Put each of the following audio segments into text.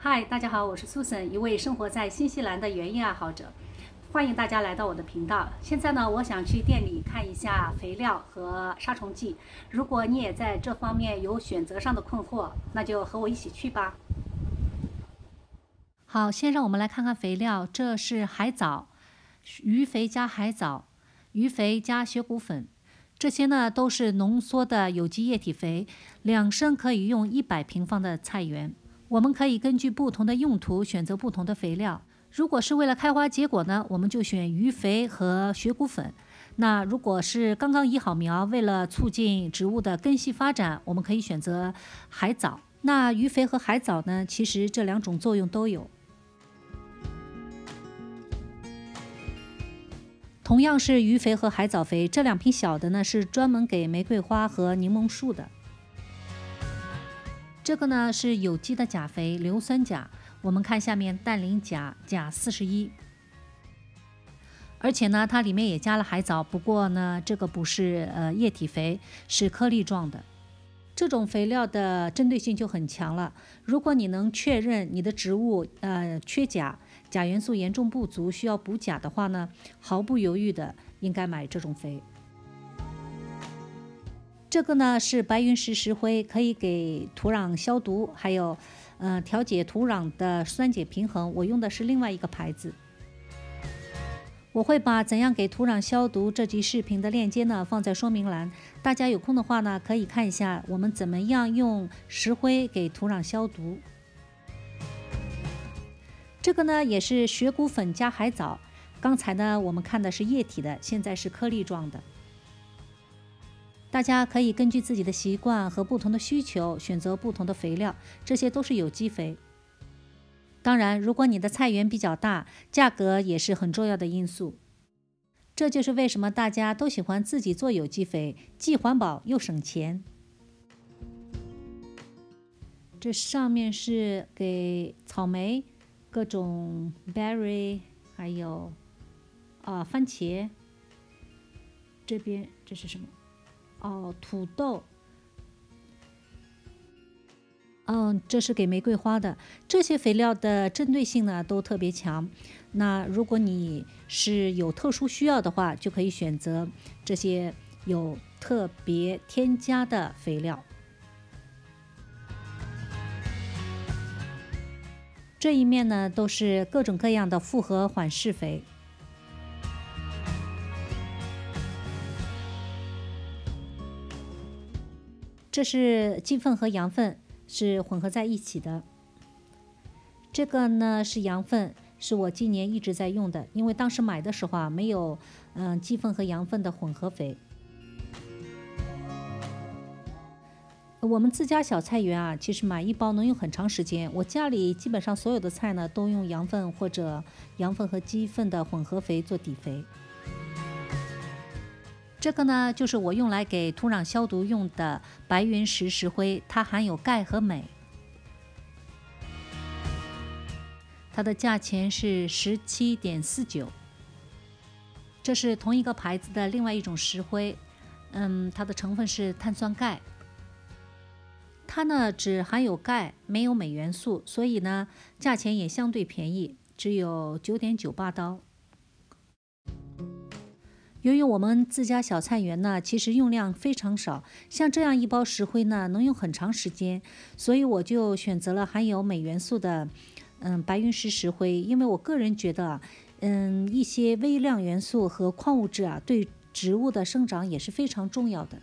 嗨，大家好，我是 Susan，一位生活在新西兰的园艺爱好者。欢迎大家来到我的频道。现在呢，我想去店里看一下肥料和杀虫剂。如果你也在这方面有选择上的困惑，那就和我一起去吧。好，先让我们来看看肥料。这是海藻、鱼肥加海藻、鱼肥加血骨粉。这些呢都是浓缩的有机液体肥，2升可以用100平方的菜园。我们可以根据不同的用途选择不同的肥料。如果是为了开花结果呢，我们就选鱼肥和血骨粉。那如果是刚刚移好苗，为了促进植物的根系发展，我们可以选择海藻。那鱼肥和海藻呢，其实这2种作用都有。同样是鱼肥和海藻肥，这2瓶小的呢是专门给玫瑰花和柠檬树的。这个呢是有机的钾肥硫酸钾，我们看下面氮磷钾钾41，而且呢它里面也加了海藻，不过呢这个不是液体肥，是颗粒状的。这种肥料的针对性就很强了。如果你能确认你的植物缺钾，钾元素严重不足，需要补钾的话呢，毫不犹豫的应该买这种肥。这个呢是白云石灰，可以给土壤消毒，还有调节土壤的酸碱平衡。我用的是另外一个牌子。我会把怎样给土壤消毒这集视频的链接呢放在说明栏，大家有空的话呢可以看一下我们怎么样用石灰给土壤消毒。这个呢也是血骨粉加海藻，刚才呢我们看的是液体的，现在是颗粒状的。大家可以根据自己的习惯和不同的需求选择不同的肥料，这些都是有机肥。当然，如果你的菜园比较大，价格也是很重要的因素。这就是为什么大家都喜欢自己做有机肥，既环保又省钱。这上面是给草莓、各种 berry， 还有番茄。这边这是什么？土豆。这是给玫瑰花的。这些肥料的针对性呢都特别强。那如果你是有特殊需要的话，就可以选择这些有特别添加的肥料。这一面呢都是各种各样的复合缓释肥。这是鸡粪和羊粪，是混合在一起的。这个呢是羊粪，是我今年一直在用的，因为当时买的时候没有鸡粪和羊粪的混合肥。我们自家小菜园其实买1包能用很长时间。我家里基本上所有的菜呢都用羊粪或者羊粪和鸡粪的混合肥做底肥。这个呢就是我用来给土壤消毒用的白云石灰，它含有钙和镁。它的价钱是17.49。这是同一个牌子的另外一种石灰，它的成分是碳酸钙。它呢只含有钙，没有镁元素，所以呢价钱也相对便宜，只有9.98刀。由于我们自家小菜园呢，其实用量非常少，像这样1包石灰呢，能用很长时间，所以我就选择了含有镁元素的，白云石灰，因为我个人觉得，一些微量元素和矿物质对植物的生长也是非常重要的。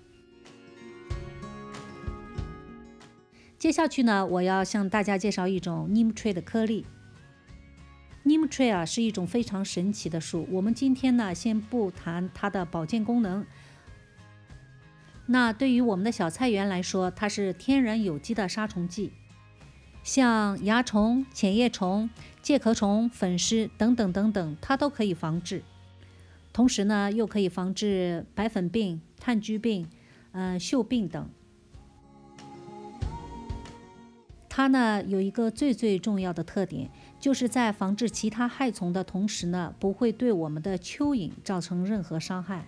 接下去呢，我要向大家介绍一种 Neem tree 的颗粒。Neem tree 是一种非常神奇的树。我们今天呢，先不谈它的保健功能。那对于我们的小菜园来说，它是天然有机的杀虫剂，像蚜虫、浅叶虫、介壳虫、粉虱等等等等，它都可以防治。同时呢，又可以防治白粉病、炭疽病、锈病等。它呢有一个最重要的特点，就是在防治其他害虫的同时呢，不会对我们的蚯蚓造成任何伤害。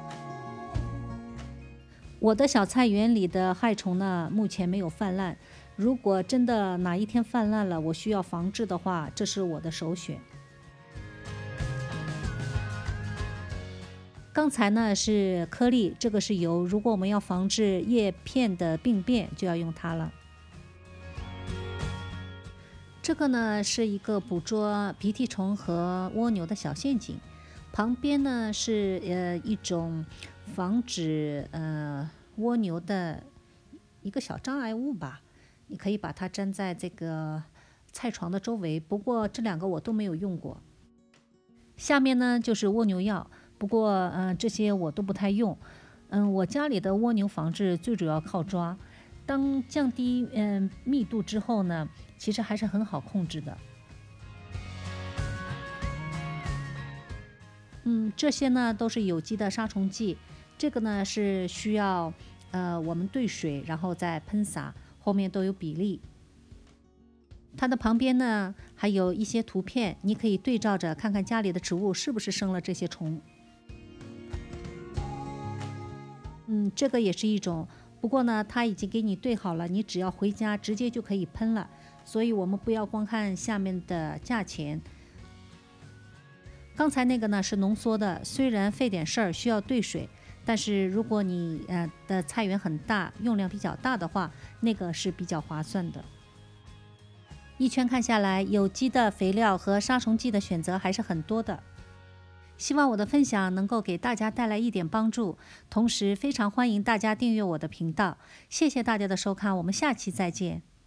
我的小菜园里的害虫呢，目前没有泛滥， 如果真的哪一天泛滥了，我需要防治的话，这是我的首选。刚才呢是颗粒，这个是油。如果我们要防治叶片的病变，就要用它了。这个呢是一个捕捉鼻涕虫和蜗牛的小陷阱，旁边呢是一种防止蜗牛的一个小障碍物吧。你可以把它粘在这个菜床的周围，不过这两个我都没有用过。下面呢就是蜗牛药，不过这些我都不太用。我家里的蜗牛防治最主要靠抓，当降低密度之后呢，其实还是很好控制的。这些呢都是有机的杀虫剂，这个呢是需要我们兑水然后再喷洒。后面都有比例，它的旁边呢还有一些图片，你可以对照着看看家里的植物是不是生了这些虫。这个也是一种，不过呢它已经给你对好了，你只要回家直接就可以喷了，所以我们不要光看下面的价钱。刚才那个呢是浓缩的，虽然费点事儿，需要兑水，但是如果你的菜园很大，用量比较大的话，那个是比较划算的。一圈看下来，有机的肥料和杀虫剂的选择还是很多的。希望我的分享能够给大家带来一点帮助，同时非常欢迎大家订阅我的频道。谢谢大家的收看，我们下期再见。